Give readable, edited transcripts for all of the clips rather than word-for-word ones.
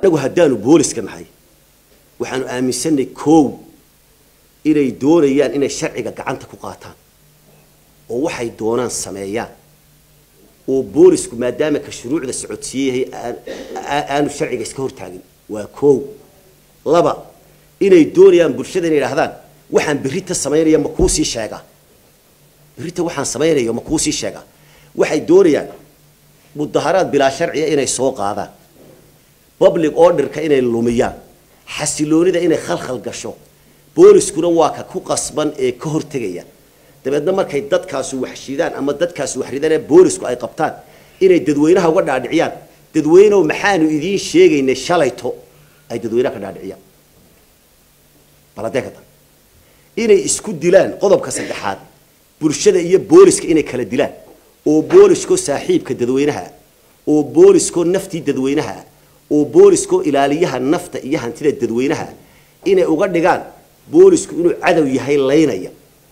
anagu haddaanu booliska nahay waxaanu aaminsanay koow inay doonayaan inay sharciga gacanta ku qaataan oo waxay doonaan sameeyaan oo boolisku maadaama ka shuruucda socodsiiyay aanu sharciga iska hortaagin waa koow laba inay doonayaan bulshada inay yiraahdaan waxaan birita sameeynaya ma ku sii sheega birita waxaan sameeynayo ma ku sii sheega waxay doonayaan mudaharaad bila sharci inay soo qaadaan public order ka inay lumiyaan xasiloonida inay khalkhal gasho booliskuna waa ka ku qasban ee ka hortagaya dabeedna markay dadkaas wax shidaan ama dadkaas wax ridaan boolisku ay qabtaan inay dadweynaha uga dhaadhiciyaan dadweynaha maxaanu idiin sheegaynay shalayto ay dadweynaha ka dhaadhiciyaan baladeekada inay isku dilaan qodobka saddexaad bulshada iyo booliska inay kala dilaan oo boolisko saaxiibka dadweynaha oo boolisko naftii dadweynaha oo boolisko ilaaliyaha nafta iyo hantida dadweynaha inay uga dhigaan boolisku inuu cadow yahay leynaya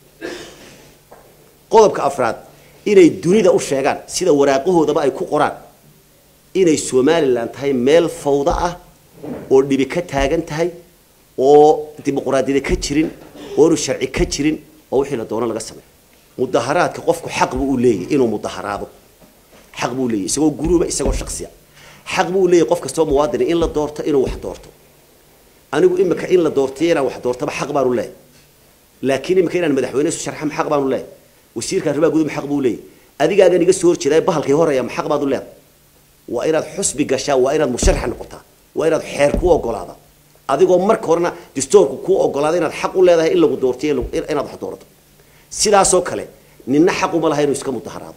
qodobka afraad inay dunida u sheegaan sida waraaqahoodaba ay ku qoraan inay Soomaaliland tahay meel fawda ah oo dhibi ka taagan tahay oo dimuqraadiyada ka jirin oo sharci ka jirin oo wixii la doono laga sameeyo mudaharaadka qofku xaq buu u leeyahay inuu mudaharaado xaq buu leeyahay isagoo guruba isagoo shakhsiya xaq buu leeyahay qof kasta oo muwaadin in la doorto inuu wax doorto anigu imika in la doortayna wax doortaba xaq baan u leeyahay laakiin imika inaan madaxweyne isu sharxam xaq baan u leeyahay wasiirka arrimaha gudaha xaq buu leeyahay adigaaga niga soo horjeeday bahalkii horeeya xaq baad u leedahay waa inaad xusbi gashaa waa inaad musharax noqotaa waa inaad xeer ku ogolaada adigoo marka horena dastuurku ku ogolaada inaad xaq u leedahay in lagu doortiyo inaad wax doorato sidaas oo kale ninna xaq uma lahayn inuu iska mudaharaado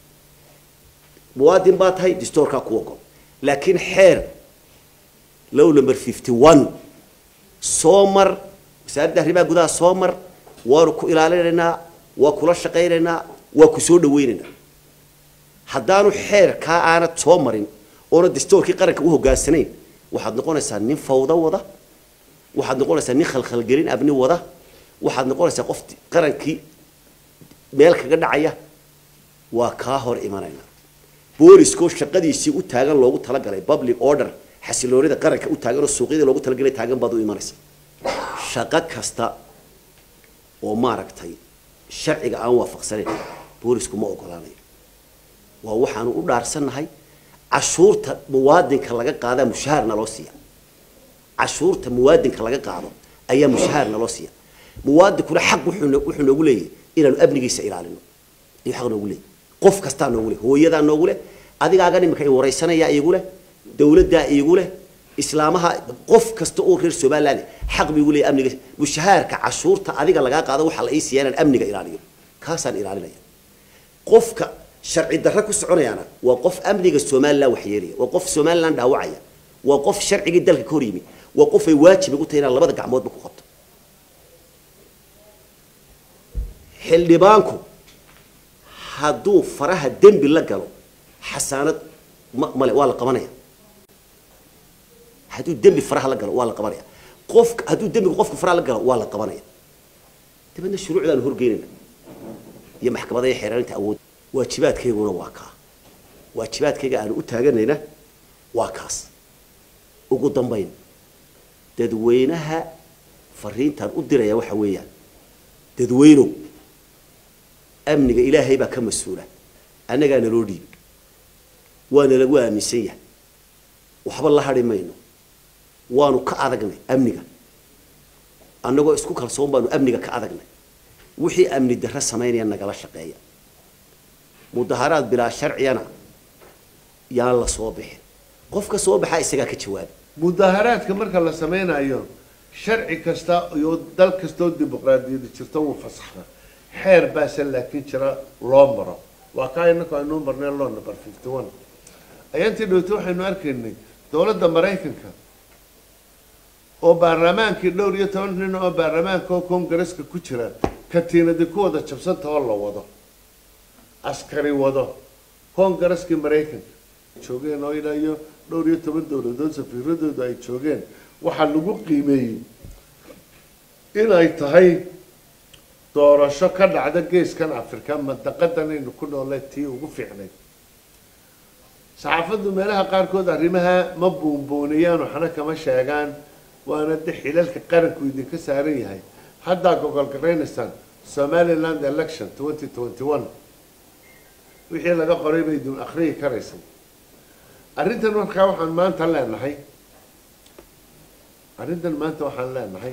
muwaadin baa tahay dastuurka ku ogol laakiin xeer low number 51 soomar wasaaradda arrimaha gudaha soomar waa ku ilaalinaynaa waa kula shaqeynayna waa ku soo dhaweynayna haddaanu xeer ka aanad soo marin oo dastuurkii qaranka u hogaansanayn waxaad noqonaysaa nin fawda wada waxaad noqonaysaa nin khalkhal gelin abni wada waxaad noqonaysaa qof qarankii meel kaga dhacaya waa ka hor imanayna boolisko shaqadiisii u taagan loogu talagalay public order xasiloonida qaranka u taagan oo suuqyada loogu talagalay taagan baad u imanaysaa shaqo kasta oo maaragtay sharciga aan waafaqsanayn boolisku ma ogolaanayo waa waxaanu u dhaarsanahay cashuurta muwaadinka laga qaada mushaharna loo siiya cashuurta muwaadinka laga qaado ayaa mushaharna loo siiya muwaadinkuna xaq wuxuu noogu leeyahay inaanu amnigiisa ilaalino iyo xaq noogu leeyahay qof kasta noogu leeyahay hooyada noogu leeyahay adigaaga nimka ay wareysanaya iyagu leh dawladda iyagu leh islaamaha qof kasta oo reer Soomaaliland xaq buu u leeyahay amniga mushaharka cashuurta adiga laga qaado waxa la isiiyaan amniga ilaaliyo kaasaan ilaalinaya qofka sharci darro ku soconayana waa qof amniga Soomaaliland wax yeelaya waa qof Soomaaliland dhaawacaya waa qof sharciga dalka ka hor yimi waa qof ay waajib ugu tahay in labada gacmood ku qabto xildhibaanku hadduu faraha dembi la galo xasaanad male waa la qabanaya hadduu dembi faraha la galo waa la qabanaya qof hadduu dembiga qofka faraha la galo waa la qabanaya dibadna shuruucdaan horgeynayna iyo maxkamada iyo xeeraarinta awood waajibaadkeyguna waa kaa waajibaadkeyga aan u taaganayna waa kaas ugu dambayn dadweynaha fariintan u diraya waxa weeyaan dadweynow amniga ilaahay baa ka mas'uula annagaa naloo dhiib waana lagu aaminsan yahay waxba la hadhi mayno waanu ka adagnay amniga annagoo isku kalsoon baanu amniga ka adagnay wixii amni darro sameynaya nagala shaqeeya mudaharaad bilaa sharciyana yaa la soo bixin qofka soo baxa isaga ka jawaab mudaharaadka marka la sameynayo sharci kasta iyo dal kasta oo dimuqraadiyad jirto uu fasaxna xeer baasan laakiin jira loo maro waa ka inaka aynu marnay loo number 51 ayantii dhowto waxaynu arkaynay dawladda Mareykanka oo baarlamaankii dhowr iyo 10 nin oo baarlamaanka oo Koongareeska ku jira katiinada ku wada jabsanta oo la wado askari wado Koongareeska Mareykanka joogeen oo ilaayo dhowr iyo 10 dawladood safiiradooda ay joogeen waxa lagu qiimeeyay in ay tahay doorasho ka dhacda geeskan Afrika mantaqadan inuu ku noolay tii ugu fiicnay saxaafaddu meelaha qaarkood arrimaha ma buunbuuniyaan waxna kama sheegaan waana xilaalka qaranku idinka saaran yahay hadda gogol gareynaysaan Somaliland election 2021 wixii laga qoray bay idin akhriyi karaysan arrintan markaa waxaan maanta leenahay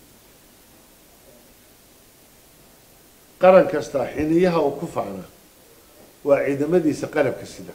qaran kasta xiniyaha uu ku faana waa ciidamadiisa qalabka sida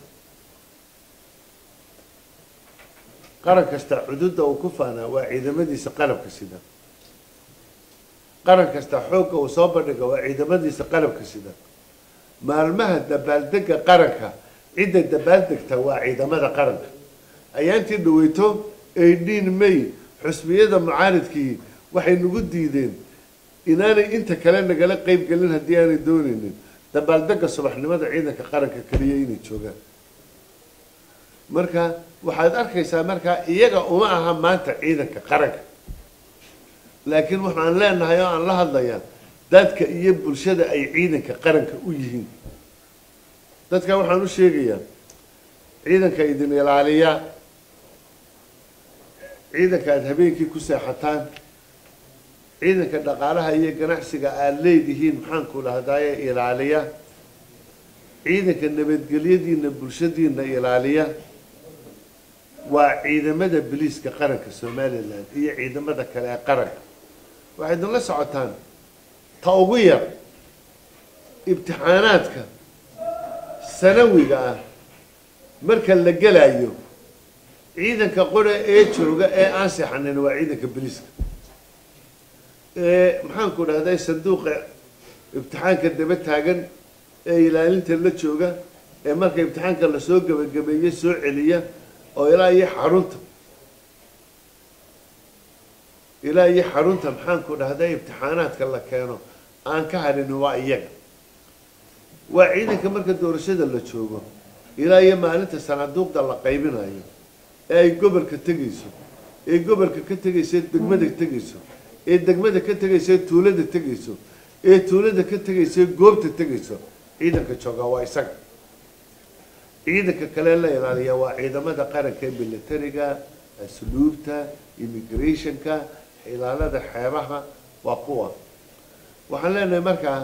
qaran kasta xuduudda uu ku faana waa ciidamadiisa qalabka sida qaran kasta xoogga uu soo bandhigo waa ciidamadiisa qalabka sida maalmaha dabaaldega qaranka cidda dabaaldegta waa ciidamada qaranka ayaantii dhaweyto 18 May xusbiyada mucaaridkii waxay nagu diideen inaanay inta kale nagala qayb galin haddii aanay doonaynin dabaaldega subaxnimada ciidanka qaranka kaliya inay joogaan marka waxaad arkaysaa markaa iyaga uma aha maanta ciidanka qaranka laakiin waxaan leenahay oo aan la hadlayaa dadka iyo bulshada ay ciidanka qaranka u yihiin dadka waxaan u sheegayaa ciidanka idin ilaaliya ciidanka aad habeenkii ku seexataan ciidanka dhaqaalaha iyo ganacsiga aad leedihiin maxaan ku dhahdaaye ilaaliya ciidanka nabadgelyadiina bulshadiina ilaaliya waa ciidamada biliiska qaranka Somaliland iyo ciidamada kale ee qaranka waxay dad la socotaan ta ugu yar imtixaanaadka sanawiga ah marka la galayo ciidanka qore ee jooga ee aan seexanin waa ciidanka biliiska maxaan ku dhahday sanduuqa imtixaanka daba taagan ee ilaalinta la jooga ee marka imtixaanka la soo gabagabeeyay soo celiya oo ilaa iyo xarunta maxaan ku dhahday imtixaanaadka la keeno aan ka harin waa iyaga waa ciidanka marka doorashada la joogo ilaa iyo maalinta sanaaduuqda la qaybinayo ee ay gobolka tegayso ee gobolka ka tegayso degmada tegayso ee degmada ka tegayso tuulada tegayso ee tuulada ka tegayso goobta tegayso ciidanka jooga waa isaga ciidanka kale la ilaaliya waa ciidamada qaranka ee militariga asluubta immigrationka ilaalada xeebaha waa kuwa waxaan leenahay markaa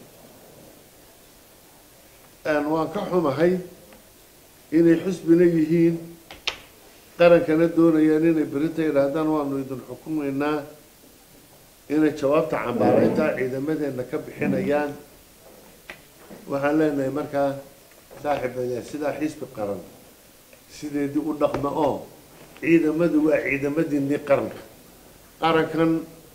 waan ka xumahay inay xusbina yihiin qarankana doonayaan inay berita yidhaahdaan waanu idin xukumaynaa inay jawaabta cambaaraynta ciidamadeena ka bixinayaan waxaan leenahay markaa saaxiibayaal sidaa xisbi qaran sideedii u dhaqma oo ciidamadu waa ciidamadiinii qarankan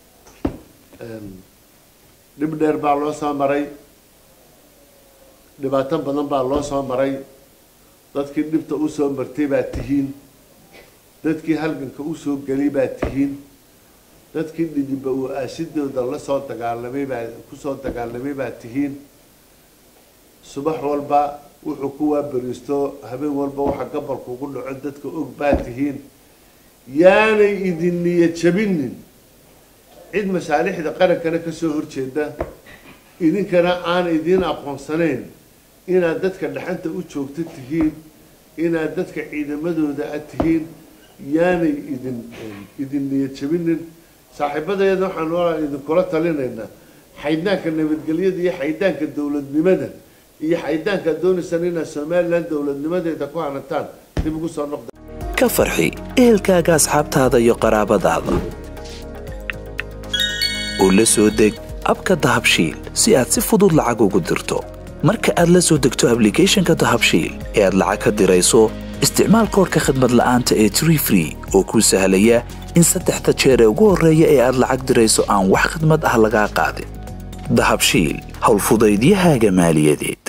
dhib dheer baa loo soo maray dhibaato badan baa loo soo maray dadkii dhibta u soo martay baa tihiin dadkii halganka u soo gelay baa tihiin dadkii dhidiba uu aasidooda la soo dagaalamay baa ku soo dagaalamay baa tihiin subax walba wuxuu ku waabariisto habeen walba waxa gobolka ugu dhaco dadka og baa tihiin yaanay idin niyad jabinin cid masaalixda qarankana ka soo horjeeda idinkana aan idin aqoonsanayn inaad dadka dhaxanta u joogto tihiin inaad dadka ciidamadooda aad tihiin yaanay idin niyad jabinin saaxiibadayada waxaan idinkula talinaynaa xaydaanka nabadgelyada iyo xaydaanka dowladnimada iyo xaydaanka doonaysan inaad Somaliland dowladnimadeeda ku hanataan dib ugu soo noqdo ka farxi ehelkaaga asxaabtaada iyo qaraabadaada oo la soo deg abka dahabshiil si aad si fudud lacag ugu dirto marka aad la soo degto applicationka dahabshiil ee aad lacag ka dirayso isticmaal koodka khidmad la'aanta ee Tree Free oo kuu sahlaya in 3 jeer ugu horeeya ee aad lacag dirayso aan wax khidmad ah laga qaadin dahabshiil hawl fudaydiyahaaga maaliyadeed